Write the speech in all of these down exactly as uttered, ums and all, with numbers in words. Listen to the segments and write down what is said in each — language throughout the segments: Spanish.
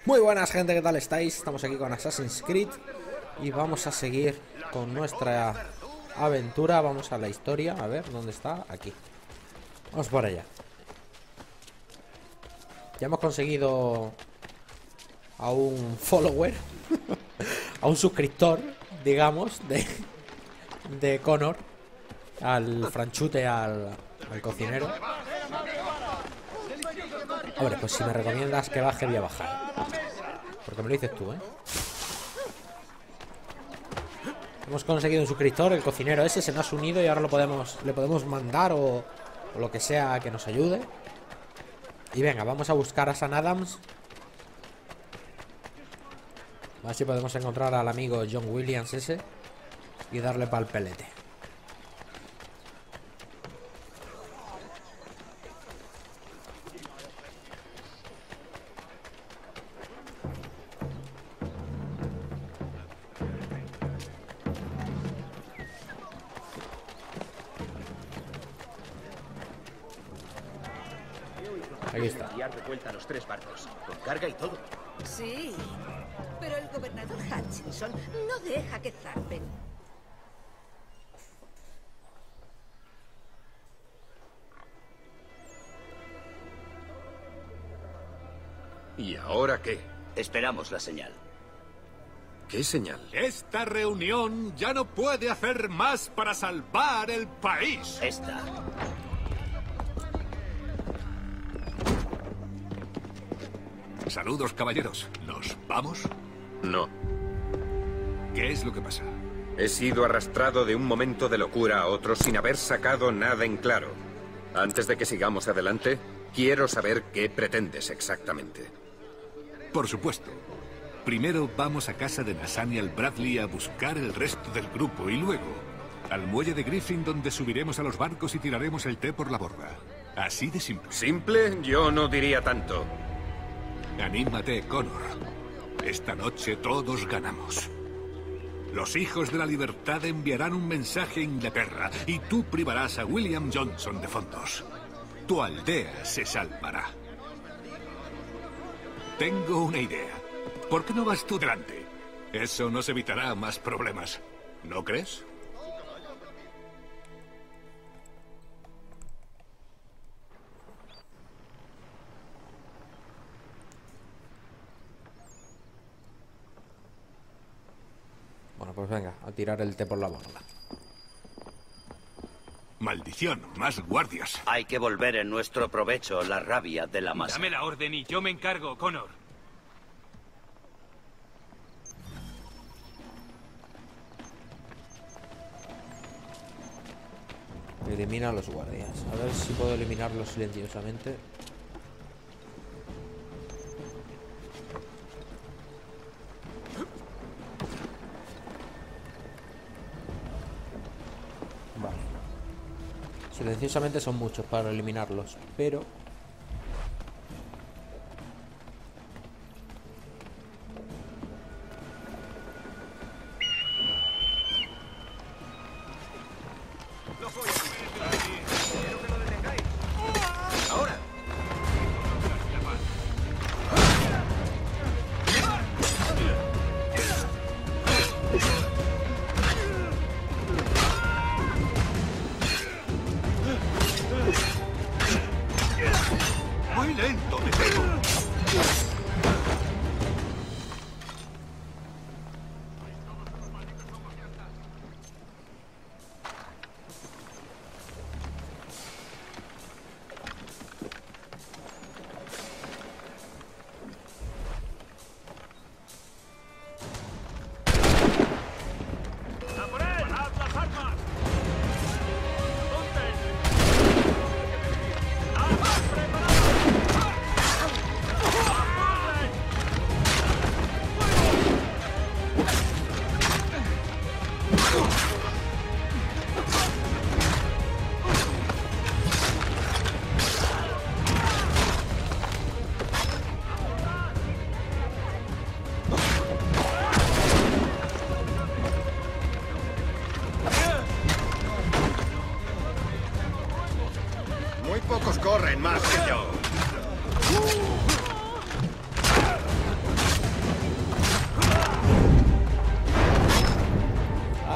Muy buenas, gente, ¿qué tal estáis? Estamos aquí con Assassin's Creed y vamos a seguir con nuestra aventura. Vamos a la historia, a ver, ¿dónde está? Aquí. Vamos por allá. Ya hemos conseguido a un follower, a un suscriptor, digamos, de, de Connor, al franchute, al, al cocinero. Hombre, pues si me recomiendas que baje, voy a bajar. Porque me lo dices tú, ¿eh? Hemos conseguido un suscriptor, el cocinero ese se nos ha unido y ahora lo podemos, le podemos mandar o, o lo que sea que nos ayude. Y venga, vamos a buscar a Sam Adams. A ver si podemos encontrar al amigo John Williams ese y darle pa'l pelete. Aquí está. Enviar de vuelta a los tres barcos, con carga y todo. Sí, pero el gobernador Hutchinson no deja que zarpen. ¿Y ahora qué? Esperamos la señal. ¿Qué señal? Esta reunión ya no puede hacer más para salvar el país. Esta. Saludos, caballeros. ¿Nos vamos? No. ¿Qué es lo que pasa? He sido arrastrado de un momento de locura a otro sin haber sacado nada en claro. Antes de que sigamos adelante, quiero saber qué pretendes exactamente. Por supuesto. Primero vamos a casa de Nathaniel Bradley a buscar el resto del grupo y luego al muelle de Griffin, donde subiremos a los barcos y tiraremos el té por la borda. Así de simple. ¿Simple? Yo no diría tanto. Anímate, Connor. Esta noche todos ganamos. Los hijos de la libertad enviarán un mensaje a Inglaterra y tú privarás a William Johnson de fondos. Tu aldea se salvará. Tengo una idea. ¿Por qué no vas tú delante? Eso nos evitará más problemas. ¿No crees? Bueno, pues venga, a tirar el té por la borda. Maldición, más guardias. Hay que volver en nuestro provecho la rabia de la masa. Dame la orden y yo me encargo, Connor. Elimina a los guardias. A ver si puedo eliminarlos silenciosamente. Vale. Silenciosamente son muchos para eliminarlos, pero...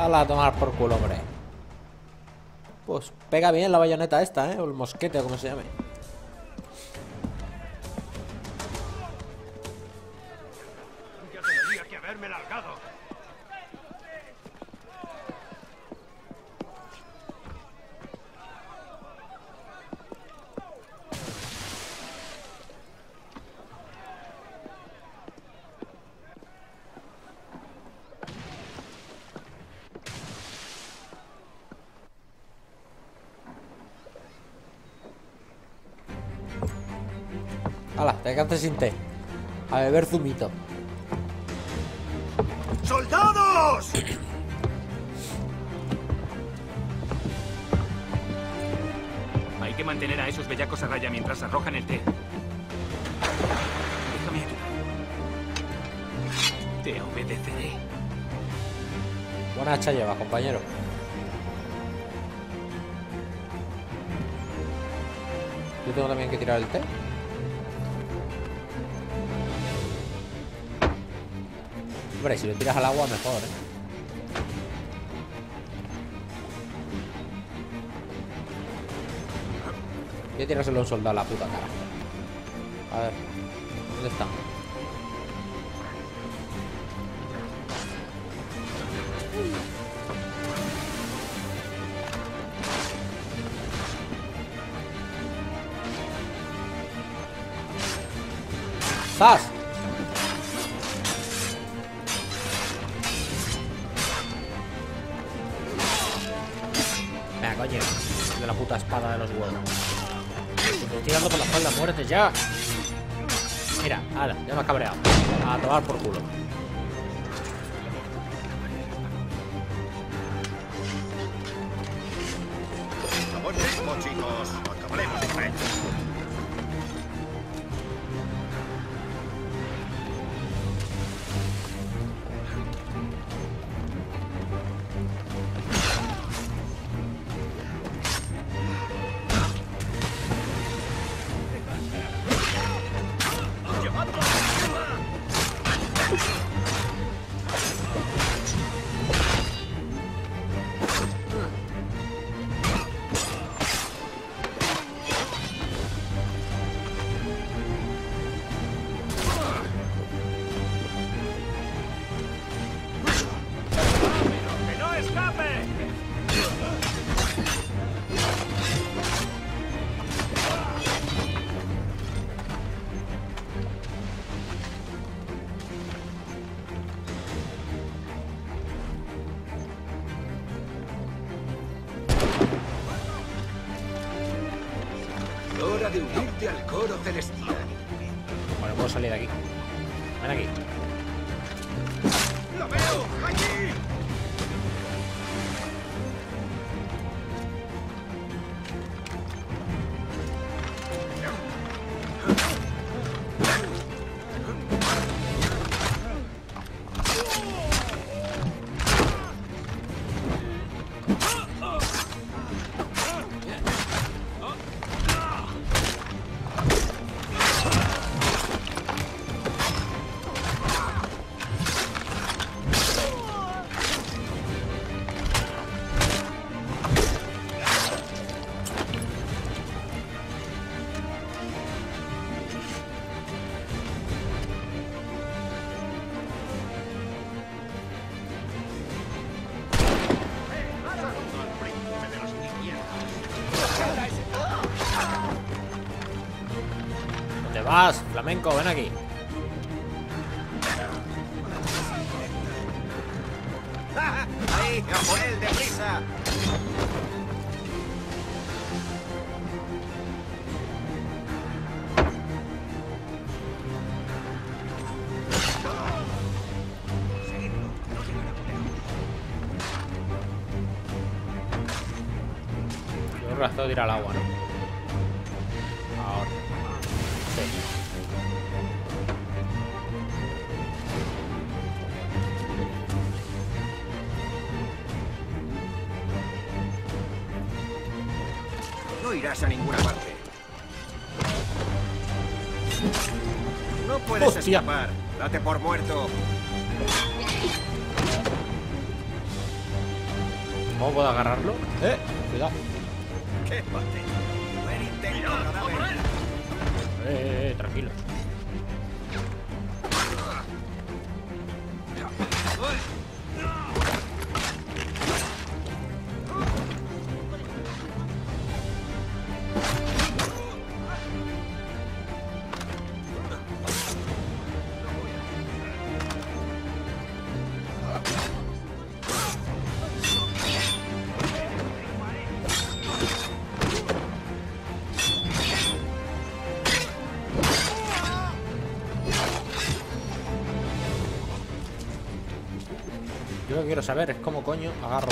Hala, a tomar por culo, hombre. Pues pega bien la bayoneta esta, ¿eh? O el mosquete, o como se llame. Ya tendría que haberme largado. Hala, te quedaste sin té. A beber zumito. ¡Soldados! Hay que mantener a esos bellacos a raya mientras arrojan el té. Déjame ayudar. Te obedeceré. Buena hacha lleva, compañero. Yo tengo también que tirar el té. Hombre, si lo tiras al agua mejor, ¿eh? Voy a tirárselo a un soldado a la puta cara. A ver, ¿dónde está? ¡Zas! Venga, coño. De la puta espada de los huevos. Te estoy tirando por la espalda, muérete ya. Mira, ala, ya me has cabreado. A tomar por culo. Vamos mismo, chicos. Acabaremos con él. ¡Que no escape! Hora de unirte al coro celestial. Bueno, puedo salir de aquí. Ven aquí. ¡Lo veo! ¡Allí! ¿Dónde vas, flamenco? Ven aquí. ¡Ahí! ¡A por él, deprisa! Yo un rastro de ir al agua, ¿no? Ahora. Sí. No irás a ninguna parte. No puedes ¡Hostia! escapar. Date por muerto. ¿Cómo puedo agarrarlo? Eh, cuidado. ¡Qué pate! Buen intento, cadáver. Eh, eh, eh, tranquilo. Yo lo que quiero saber es cómo coño agarro.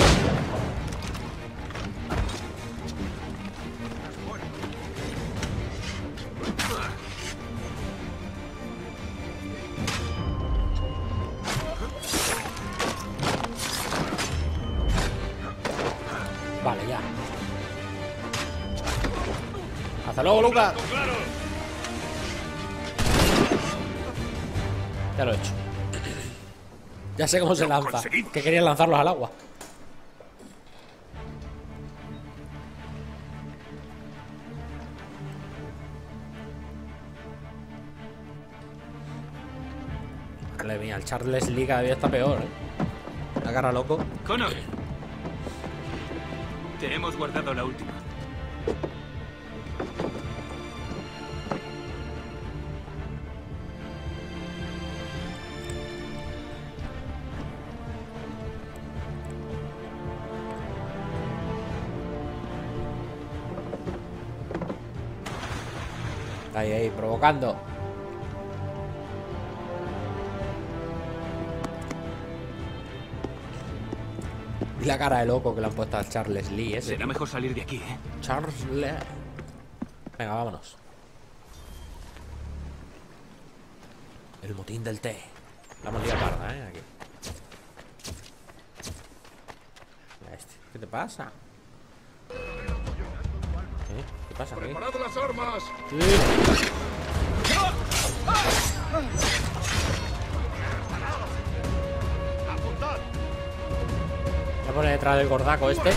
Vale, ya. Hasta luego, Lucas. Ya lo he hecho. Ya sé cómo se lanza. Que querían lanzarlos al agua. Madre mía, el Charles Lee cada día está peor, ¿eh? La cara loco. Connor. Te hemos guardado la última. Ahí, ahí, provocando. Y la cara de loco que le han puesto al Charles Lee ese. Será mejor salir de aquí, ¿eh? Charles Lee. Venga, vámonos. El motín del té. La hemos liado parda, ¿eh? Aquí. Este. ¿Qué te pasa? ¿Eh? ¿Qué pasa aquí? ¡Preparad las armas! Sí. ¡Apuntad! Voy a poner detrás del gordaco este.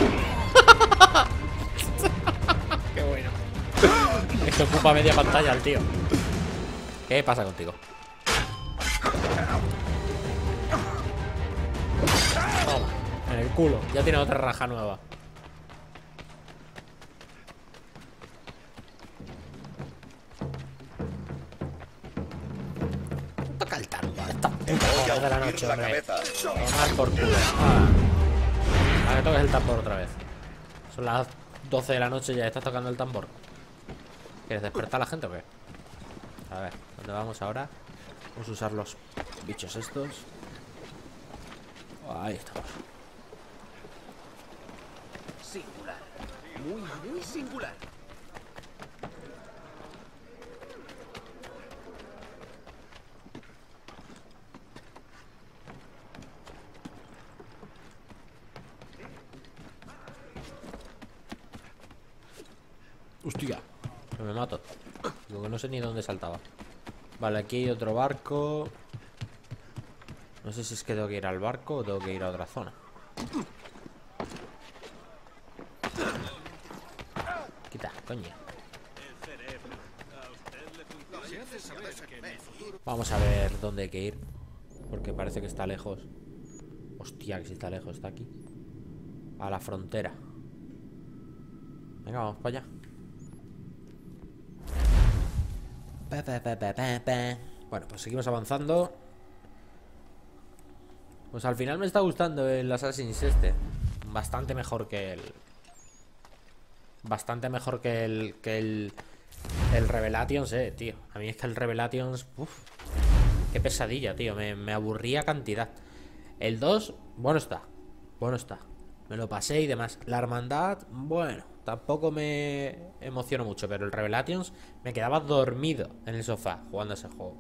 Qué bueno. Es que ocupa media pantalla el tío. ¿Qué pasa contigo? Toma, en el culo. Ya tiene otra raja nueva. Toca el tarro a esta puta hora de la noche, La hombre. cabeza. Tomar por culo. Ah. A que toques el tambor otra vez. Son las doce de la noche y ya estás tocando el tambor. ¿Quieres despertar a la gente o qué? A ver, ¿dónde vamos ahora? Vamos a usar los bichos estos. Ahí estamos. Singular. Muy, muy singular. Hostia, que me mato. Digo que no sé ni dónde saltaba. Vale, aquí hay otro barco. No sé si es que tengo que ir al barco o tengo que ir a otra zona. Quita, coño. Vamos a ver dónde hay que ir. Porque parece que está lejos. Hostia, que si está lejos, está aquí. A la frontera. Venga, vamos para allá. Bueno, pues seguimos avanzando. Pues al final me está gustando el Assassin's este. Bastante mejor que el... Bastante mejor que el... Que el... El Revelations, eh, tío. A mí es que el Revelations... Uf, qué pesadilla, tío. Me, me aburría cantidad. El dos, bueno está. Bueno está. Me lo pasé y demás. La hermandad, bueno, tampoco me emociono mucho. Pero el Revelations me quedaba dormido en el sofá jugando a ese juego.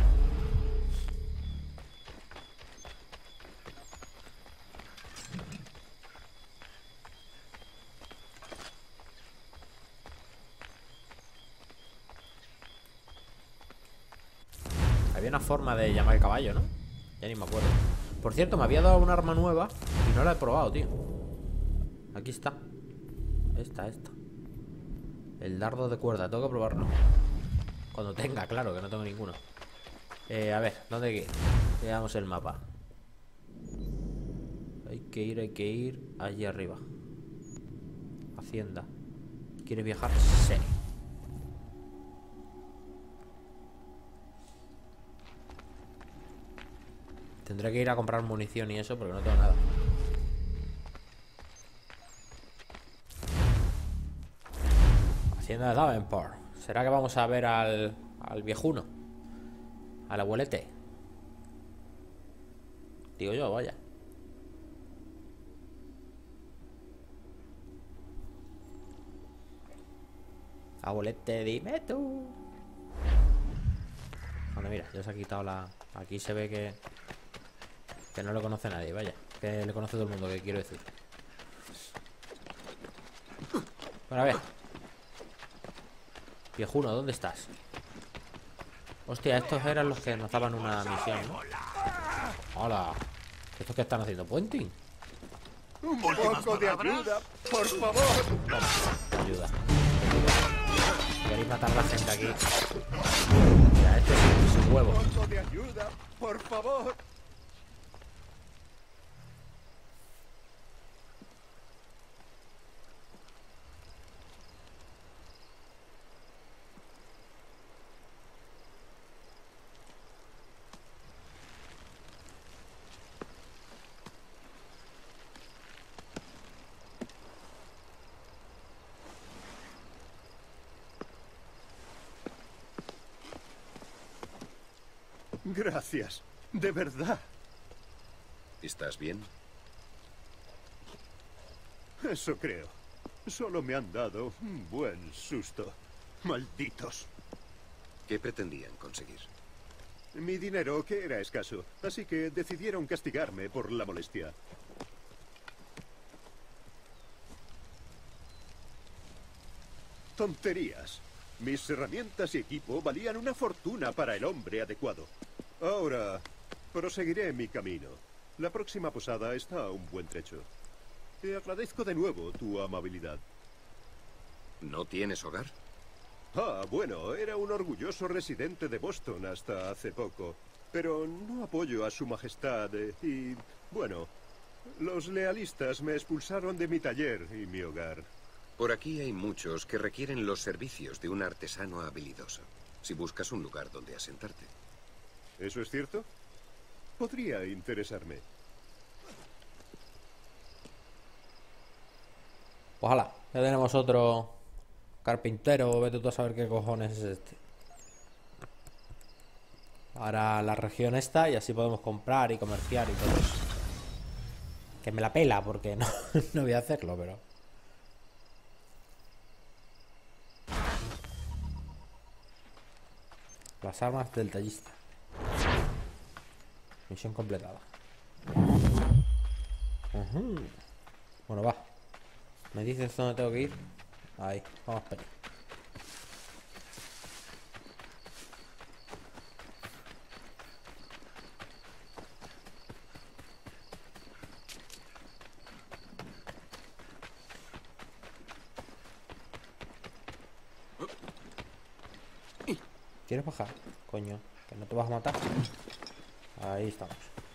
Había una forma de llamar el caballo, ¿no? Ya ni me acuerdo. Por cierto, me había dado un arma nueva y no la he probado, tío. Aquí está. Esta, esta. El dardo de cuerda, tengo que probarlo. Cuando tenga, claro, que no tengo ninguno. Eh, a ver, ¿dónde hay que ir? Veamos el mapa. Hay que ir, hay que ir allí arriba. Hacienda. ¿Quieres viajar? Sí. Tendré que ir a comprar munición y eso porque no tengo nada. Hacienda de Davenport. ¿Será que vamos a ver al, al viejuno? Al abuelete. Digo yo, vaya. Abuelete, dime tú. Bueno, mira, ya se ha quitado la... Aquí se ve que... Que no lo conoce nadie, vaya. Que le conoce todo el mundo, que quiero decir. Bueno, a ver. Viejuno, ¿dónde estás? Hostia, estos eran los que nos daban una misión, ¿no? Hola. ¿Estos qué están haciendo? ¿Puenting? Un poco de ayuda, por favor. Toma, ayuda. ¿Queréis matar a la gente aquí? Mira, este es su huevo. Un poco de ayuda, por favor. Gracias, de verdad. ¿Estás bien? Eso creo. Solo me han dado un buen susto. Malditos. ¿Qué pretendían conseguir? Mi dinero, que era escaso, así que decidieron castigarme por la molestia. Tonterías. Mis herramientas y equipo valían una fortuna para el hombre adecuado. Ahora, proseguiré mi camino. La próxima posada está a un buen trecho. Te agradezco de nuevo tu amabilidad. ¿No tienes hogar? Ah, bueno, era un orgulloso residente de Boston hasta hace poco. Pero no apoyo a su majestad eh, y, bueno, los lealistas me expulsaron de mi taller y mi hogar. Por aquí hay muchos que requieren los servicios de un artesano habilidoso. Si buscas un lugar donde asentarte. ¿Eso es cierto? Podría interesarme. Ojalá, ya tenemos otro carpintero. Vete tú a saber qué cojones es este. Ahora la región esta y así podemos comprar y comerciar y todo eso. Que me la pela porque no, no voy a hacerlo, pero... Las armas del tallista. Misión completada. Uh-huh. Bueno, va. ¿Me dices dónde tengo que ir? Ahí, vamos para allá. ¿Quieres bajar? Coño, que no te vas a matar. Ahí estamos.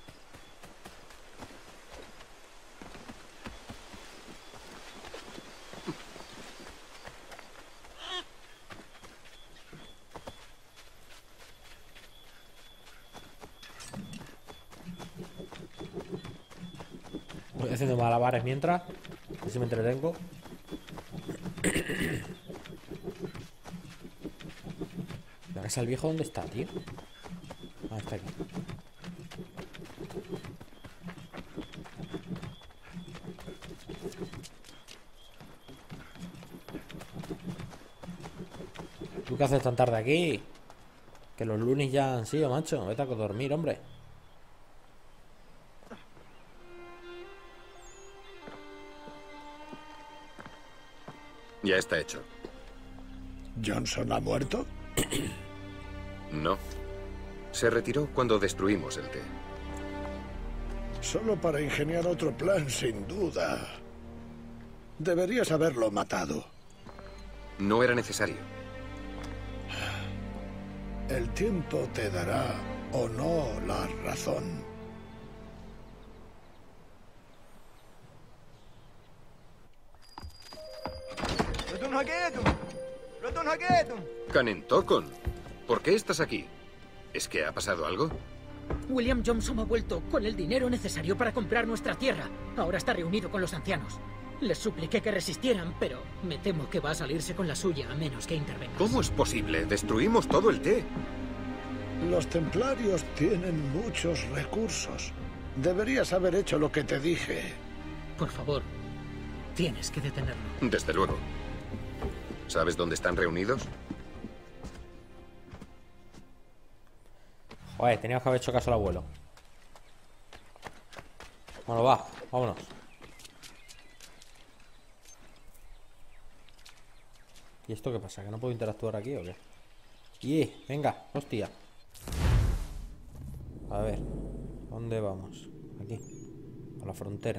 Voy haciendo malabares mientras. Así me entretengo. ¿La casa del viejo dónde está, tío? Ah, está aquí. ¿Tú qué haces tan tarde aquí? Que los lunes ya han sido, macho. Vete a dormir, hombre. Ya está hecho. ¿Johnson ha muerto? No. Se retiró cuando destruimos el té. Solo para ingeniar otro plan, sin duda. Deberías haberlo matado. No era necesario. El tiempo te dará o no la razón. Canentocon, ¿por qué estás aquí? ¿Es que ha pasado algo? William Johnson ha vuelto con el dinero necesario para comprar nuestra tierra. Ahora está reunido con los ancianos. Les supliqué que resistieran, pero me temo que va a salirse con la suya a menos que intervengas. ¿Cómo es posible? Destruimos todo el té. Los templarios tienen muchos recursos. Deberías haber hecho lo que te dije. Por favor, tienes que detenerlo. Desde luego. ¿Sabes dónde están reunidos? Joder, teníamos que haber hecho caso al abuelo. Bueno, va, vámonos. ¿Y esto qué pasa? ¿Que no puedo interactuar aquí o qué? ¡Y! Venga, hostia. A ver, ¿dónde vamos? Aquí, a la frontera.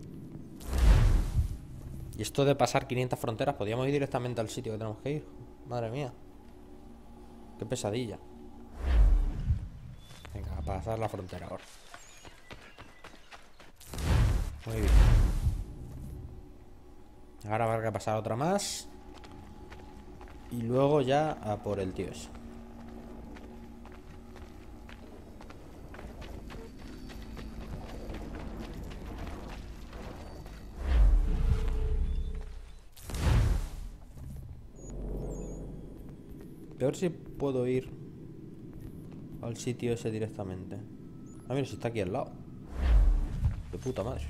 Y esto de pasar quinientas fronteras, podríamos ir directamente al sitio que tenemos que ir. Madre mía. Qué pesadilla. Venga, a pasar la frontera ahora. Muy bien. Ahora va a haber que pasar otra más. Y luego ya a por el tío ese. Peor si puedo ir al sitio ese directamente. Ah, mira, si está aquí al lado. De puta madre.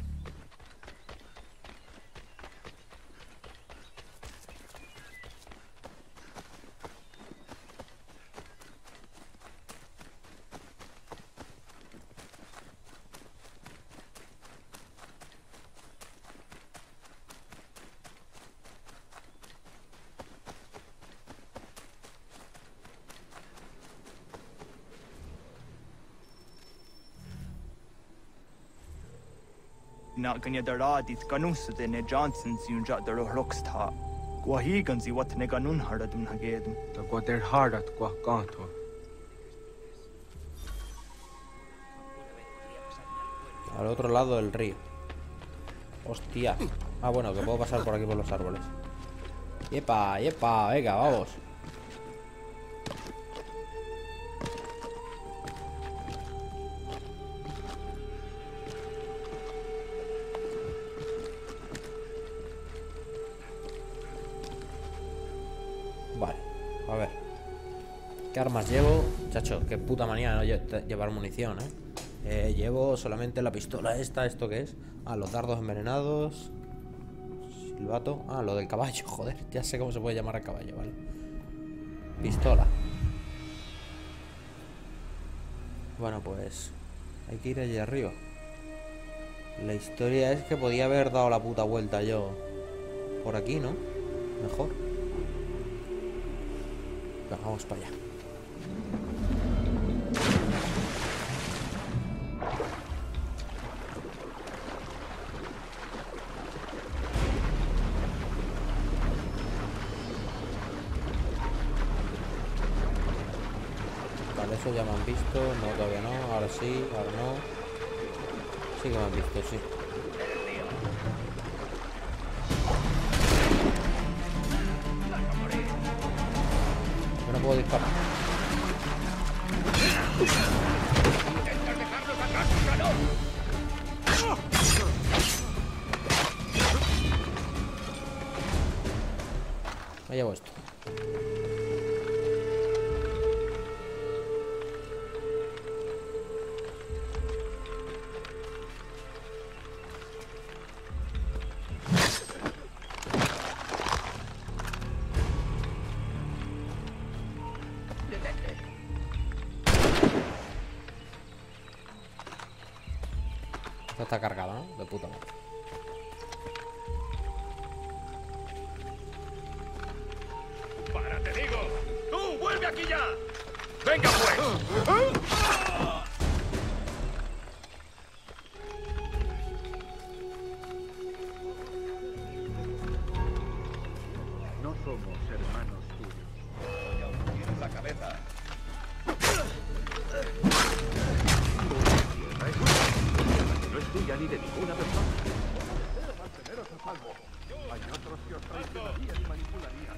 Na ganya daradi kanus de ne Johnson sin ja der rocks ta. Gwahi ganzi wat ne ganun haradun hagedum. Ta quater harat qua canto. Al otro lado del río. Hostia. Ah, bueno, que puedo pasar por aquí por los árboles. Yepa, yepa, venga, vamos. Vale, a ver. ¿Qué armas llevo? Chacho, qué puta manía no lle- llevar munición, ¿eh? Eh, llevo solamente la pistola esta. ¿Esto qué es? Ah, los dardos envenenados. Silbato. Ah, lo del caballo, joder. Ya sé cómo se puede llamar al caballo, vale. Pistola. Bueno, pues hay que ir allí arriba. La historia es que podía haber dado la puta vuelta yo por aquí, ¿no? Mejor. Venga, vamos para allá. Vale, eso ya me han visto. No, todavía no. Ahora sí, ahora no. Sí que me han visto, sí. Yo no puedo disparar. Me llevo esto. Esto está cargado, ¿no? De puta madre. ¡Para, te digo! ¡Tú, vuelve aquí ya! ¡Venga, pues! ni de ninguna persona. Hay otros que os traicionarían y manipularían.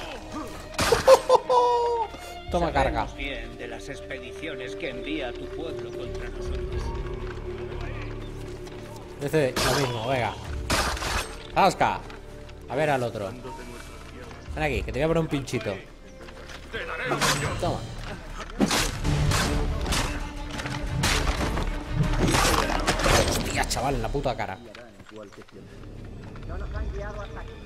Toma carga. Sabemos bien de las expediciones que envía tu pueblo contra nosotros. Este, lo mismo, venga. ¡Zasca! A ver al otro. Ven aquí, que te voy a poner un pinchito. Toma. Hostia, chaval, en la puta cara. No nos han guiado hasta aquí.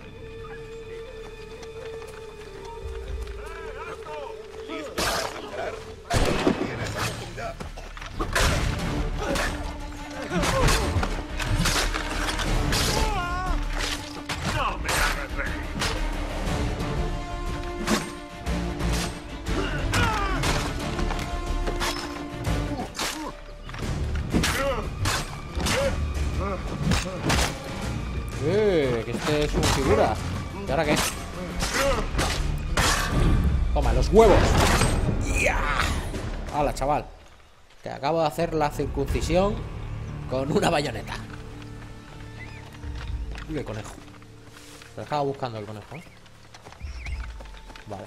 ¿Listo para saltar? Tienes oportunidad. ¡No me hagas reír! Eh, que este es un figura. ¿Y ahora qué? Toma, los huevos. ¡Ya! Hala, chaval. Te acabo de hacer la circuncisión con una bayoneta. Uy, el conejo. Lo estaba buscando el conejo, ¿eh? Vale.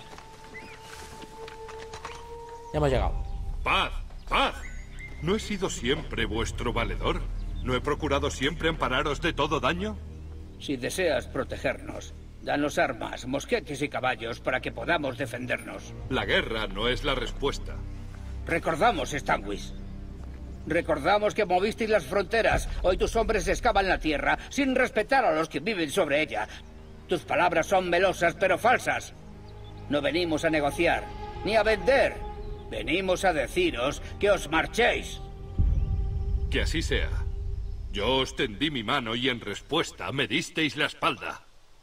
Ya hemos llegado. ¡Paz! ¡Paz! ¿No he sido siempre vuestro valedor? ¿No he procurado siempre ampararos de todo daño? Si deseas protegernos, danos armas, mosquetes y caballos para que podamos defendernos. La guerra no es la respuesta. Recordamos, Stanwix. Recordamos que movisteis las fronteras. Hoy tus hombres excavan la tierra sin respetar a los que viven sobre ella. Tus palabras son melosas pero falsas. No venimos a negociar, ni a vender. Venimos a deciros que os marchéis. Que así sea. Yo os tendí mi mano y en respuesta me disteis la espalda.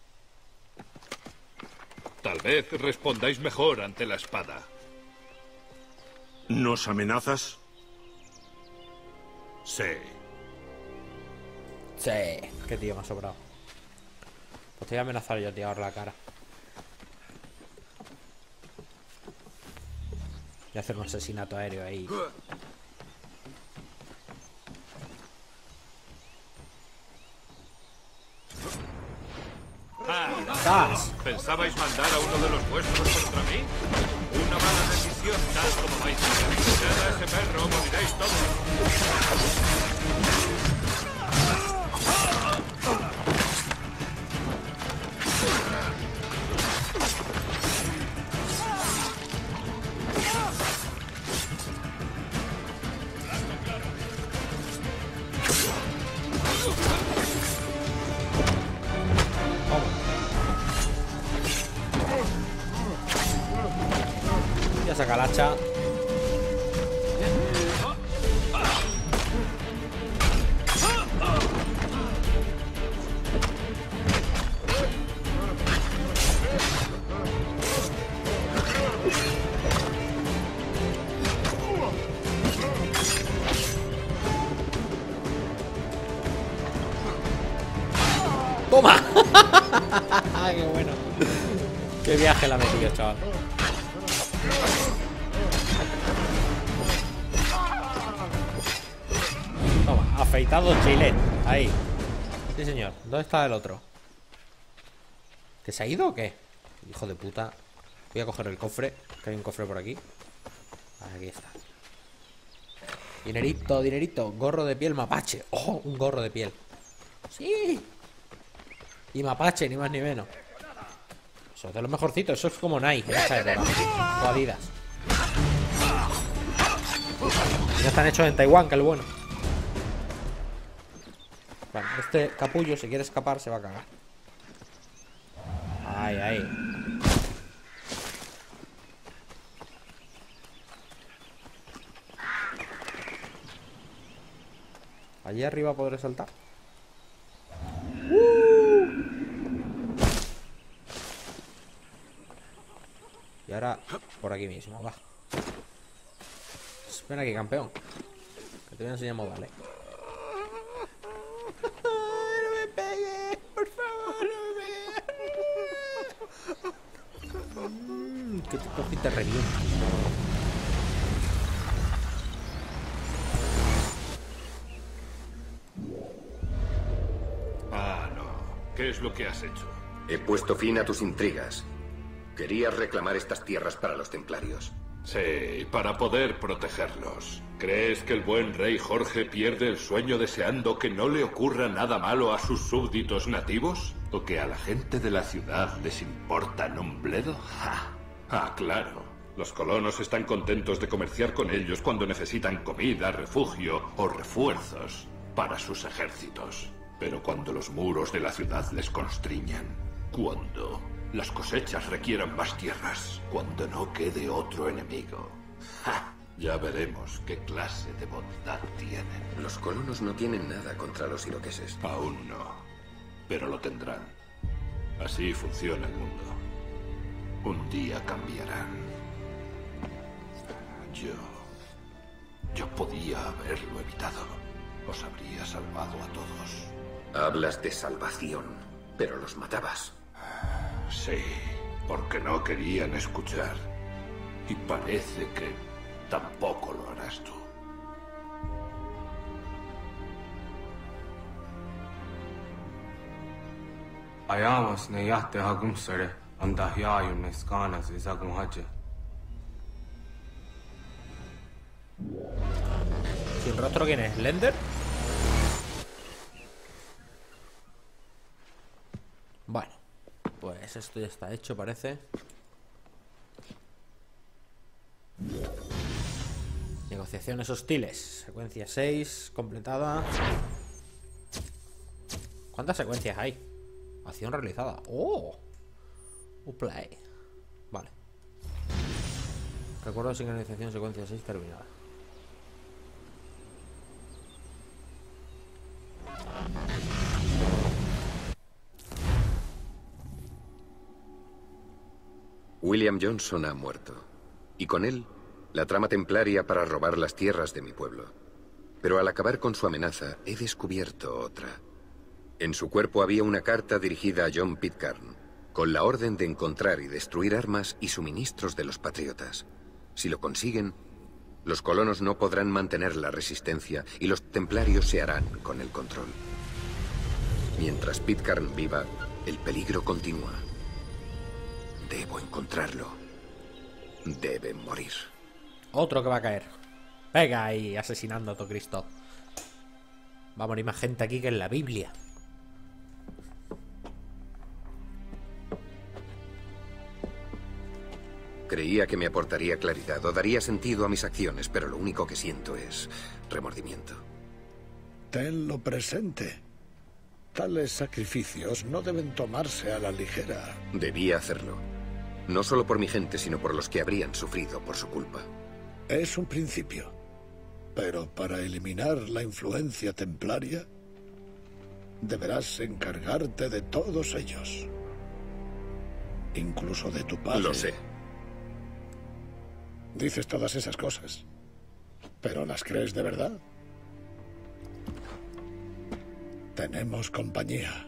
Tal vez respondáis mejor ante la espada. ¿Nos amenazas? Sí. Sí. Qué tío, me ha sobrado. Pues te voy a amenazar yo, tío, ahora la cara. Voy a hacer un asesinato aéreo ahí. Ah, ¿pensabais mandar a uno de los vuestros contra mí? Una mala decisión, tal como vais a hacer. Tirad a ese perro, moriréis todos. Ya saca el hacha. ¡Toma! ¡Qué bueno! ¡Qué viaje la ha metido, chaval! Toma, afeitado chile. Ahí. Sí, señor. ¿Dónde está el otro? ¿Que se ha ido o qué? Hijo de puta. Voy a coger el cofre, que hay un cofre por aquí. Aquí está. Dinerito, dinerito. Gorro de piel mapache. ¡Oh! Un gorro de piel. ¡Sí! Y mapache, ni más ni menos. Eso es de lo mejorcito. Eso es como Nike en esa época. O Adidas. Ya están hechos en Taiwán, que es lo bueno. Vale, este capullo, si quiere escapar, se va a cagar. Ahí, ahí. Allí arriba podré saltar. ¡Uh! Y ahora por aquí mismo, va. Ven aquí, campeón. Que te voy a enseñar modales. No me pegues, por favor, no me pegues. Mm, que te cojo y te reviento. ¿Qué es lo que has hecho? He puesto fin a tus intrigas. Querías reclamar estas tierras para los templarios. Sí, para poder protegerlos. ¿Crees que el buen rey Jorge pierde el sueño deseando que no le ocurra nada malo a sus súbditos nativos? ¿O que a la gente de la ciudad les importan un bledo? ¡Ja! Ah, claro. Los colonos están contentos de comerciar con ellos cuando necesitan comida, refugio o refuerzos para sus ejércitos. Pero cuando los muros de la ciudad les constriñan, cuando las cosechas requieran más tierras, cuando no quede otro enemigo, ¡ja! Ya veremos qué clase de bondad tienen. Los colonos no tienen nada contra los iroqueses. Aún no, pero lo tendrán. Así funciona el mundo. Un día cambiarán. Yo... Yo podía haberlo evitado. Os habría salvado a todos. Hablas de salvación, pero los matabas. Sí, porque no querían escuchar. Y parece que tampoco lo harás tú. Ayamas ne yahte hagum sare andahyayu ne skanas izagum haje. ¿Sin rostro quién es? ¿Lender? Bueno, pues esto ya está hecho, parece. Negociaciones hostiles. Secuencia seis, completada. ¿Cuántas secuencias hay? Acción realizada. ¡Oh! Uplay. Vale. Recuerdo de sincronización, secuencia seis terminada. William Johnson ha muerto. Y con él, la trama templaria para robar las tierras de mi pueblo. Pero al acabar con su amenaza, he descubierto otra. En su cuerpo había una carta dirigida a John Pitcairn, con la orden de encontrar y destruir armas y suministros de los patriotas. Si lo consiguen, los colonos no podrán mantener la resistencia y los templarios se harán con el control. Mientras Pitcairn viva, el peligro continúa. Debo encontrarlo. Debe morir. Otro que va a caer. Venga ahí, asesinando a todo Cristo. Va a morir más gente aquí que en la Biblia. Creía que me aportaría claridad o daría sentido a mis acciones, pero lo único que siento es remordimiento. Tenlo presente. Tales sacrificios no deben tomarse a la ligera. Debía hacerlo. No solo por mi gente, sino por los que habrían sufrido por su culpa. Es un principio. Pero para eliminar la influencia templaria, deberás encargarte de todos ellos. Incluso de tu padre. Lo sé. Dices todas esas cosas, ¿pero las crees de verdad? Tenemos compañía.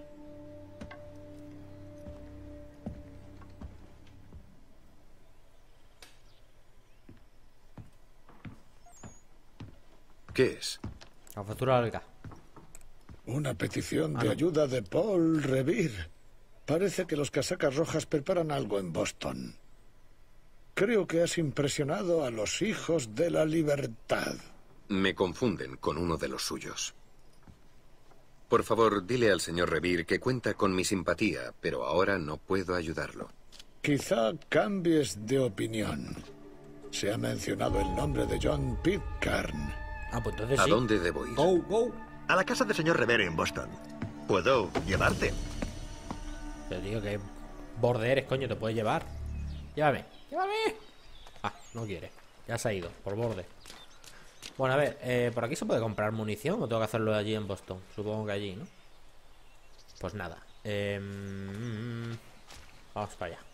¿Qué es? La factura larga. Una petición de Ah, no. ayuda de Paul Revere. Parece que los casacas rojas preparan algo en Boston. Creo que has impresionado a los hijos de la libertad. Me confunden con uno de los suyos. Por favor, dile al señor Revere que cuenta con mi simpatía, pero ahora no puedo ayudarlo. Quizá cambies de opinión. Se ha mencionado el nombre de John Pitcairn. Ah, pues entonces ¿A sí. dónde debo ir? Go, go. A la casa del señor Revere en Boston. ¿Puedo llevarte? Te digo que borde eres, coño, te puedes llevar. Llévame. ¡Llévame! Ah, no quiere. Ya se ha ido, por borde. Bueno, a ver, eh, ¿por aquí se puede comprar munición o tengo que hacerlo allí en Boston? Supongo que allí, ¿no? Pues nada. Eh, mm, vamos para allá.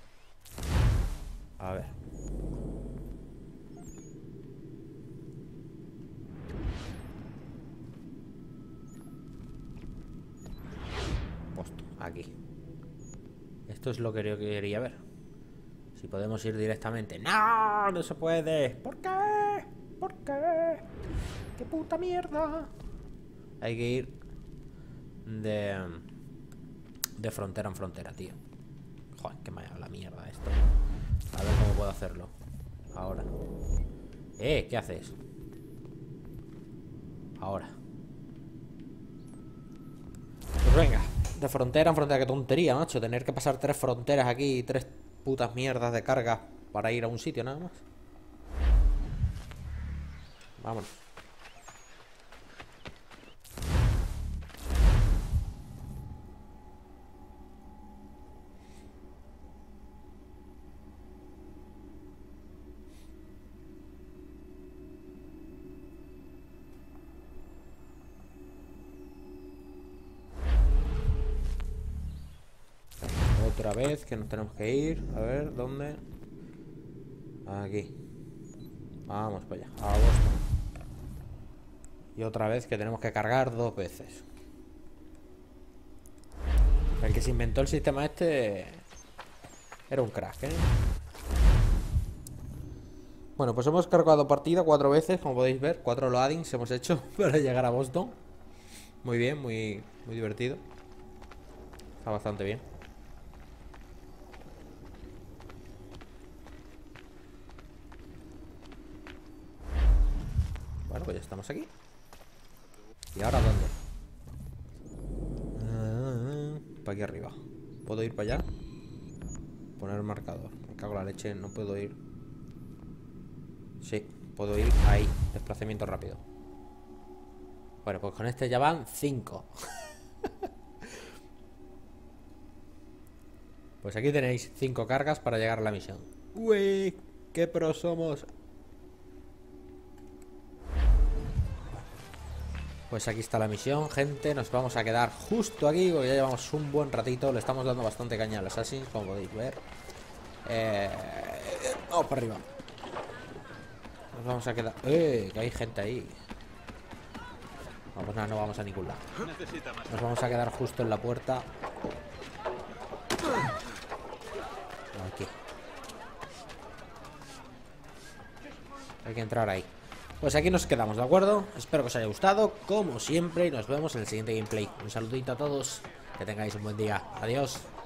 A ver. Boston, aquí. Esto es lo que yo quería ver. Si podemos ir directamente. ¡No! No se puede. ¿Por qué? ¿Por qué? ¡Qué puta mierda! Hay que ir de... de frontera en frontera, tío. Joder, que me ha dado la mierda esto. A ver cómo puedo hacerlo. Ahora. Eh, ¿qué haces? Ahora. Pues venga, de frontera en frontera. Qué tontería, macho. Tener que pasar tres fronteras aquí, tres putas mierdas de carga para ir a un sitio nada más. Vámonos. Otra vez que nos tenemos que ir. A ver, ¿dónde? Aquí. Vamos para allá, a Boston. Y otra vez que tenemos que cargar dos veces. El que se inventó el sistema este era un crack, ¿eh? Bueno, pues hemos cargado partida cuatro veces, como podéis ver. Cuatro loadings hemos hecho para llegar a Boston. Muy bien, muy, muy divertido. Está bastante bien. Bueno, pues ya estamos aquí. ¿Y ahora dónde? Ah, para aquí arriba. ¿Puedo ir para allá? Poner el marcador. Me cago en la leche, no puedo ir. Sí, puedo ir ahí. Desplazamiento rápido. Bueno, pues con este ya van cinco. Pues aquí tenéis cinco cargas para llegar a la misión. Uy, qué pro somos. Pues aquí está la misión, gente. Nos vamos a quedar justo aquí porque ya llevamos un buen ratito. Le estamos dando bastante caña al Assassin, como podéis ver. Eh... Vamos para arriba. Nos vamos a quedar... ¡Eh! Que hay gente ahí. No, pues nada, no vamos a ningún lado. Nos vamos a quedar justo en la puerta. Aquí. Hay que entrar ahí. Pues aquí nos quedamos, ¿de acuerdo? Espero que os haya gustado, como siempre, y nos vemos en el siguiente gameplay. Un saludito a todos, que tengáis un buen día. Adiós.